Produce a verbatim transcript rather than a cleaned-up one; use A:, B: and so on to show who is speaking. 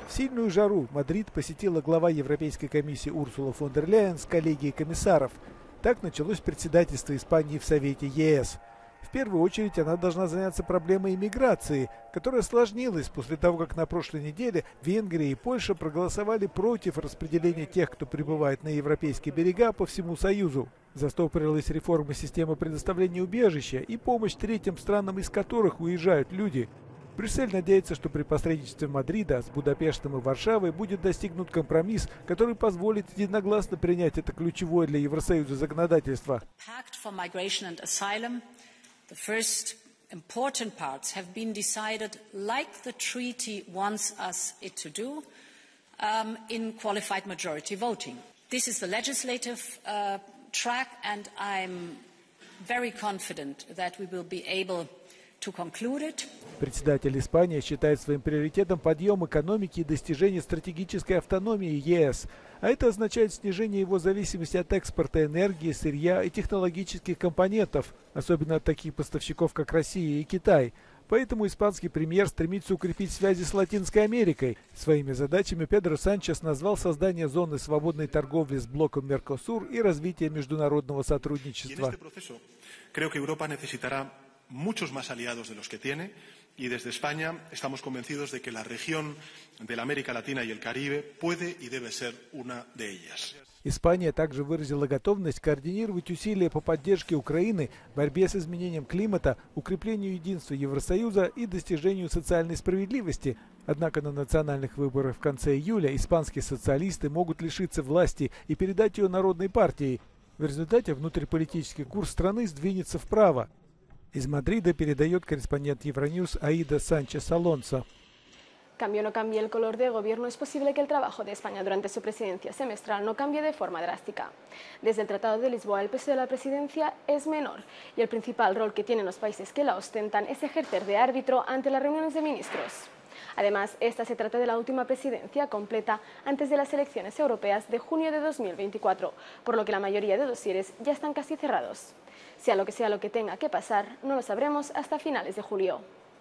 A: В сильную жару Мадрид посетила глава Европейской комиссии Урсула фон дер Ляйен с коллегией комиссаров. Так началось председательство Испании в Совете Е С. В первую очередь она должна заняться проблемой иммиграции, которая осложнилась после того, как на прошлой неделе Венгрия и Польша проголосовали против распределения тех, кто прибывает на европейские берега по всему Союзу. Застопорилась реформа системы предоставления убежища и помощь третьим странам, из которых уезжают люди. Брюссель надеется, что при посредничестве Мадрида с Будапештом и Варшавой будет достигнут компромисс, который позволит единогласно принять это ключевое для Евросоюза законодательство.
B: The first important parts have been decided, like the treaty wants us it to do, um, in qualified majority voting. This is the legislative uh, track, and I'm very confident that we will be able to conclude it.
A: Председатель Испании считает своим приоритетом подъем экономики и достижение стратегической автономии Е С. А это означает снижение его зависимости от экспорта энергии, сырья и технологических компонентов, особенно от таких поставщиков, как Россия и Китай. Поэтому испанский премьер стремится укрепить связи с Латинской Америкой. Своими задачами Педро Санчес назвал создание зоны свободной торговли с блоком Меркосур и развитие международного сотрудничества.
C: Muchos más aliados de los que tiene, y desde España estamos convencidos de que la región de la América Latina y el Caribe puede y debe ser una de ellas.
A: Испания также выразила готовность координировать усилия по поддержке Украины, борьбе с изменением климата, укреплению единства Евросоюза и достижению социальной справедливости. Однако на национальных выборах в конце июля испанские социалисты могут лишиться власти и передать ее Народной партии. В результате внутриполитический курс страны сдвинется вправо. Из Мадрида передает корреспондент Евроньюз Аида Sánchez Alonso.
D: Cambie o no cambie el color de gobierno, es posible que el trabajo de España durante su presidencia semestral no cambie de forma drástica. Desde el Tratado de Lisboa, el peso de la presidencia es menor y el principal rol que tienen los países que la ostentan es ejercer de árbitro ante las reuniones de ministros. Además, esta se trata de la última presidencia completa antes de las elecciones europeas de junio de dos mil veinticuatro, por lo que la mayoría de dosieres ya están casi cerrados. Sea lo que sea lo que tenga que pasar, no lo sabremos hasta finales de julio.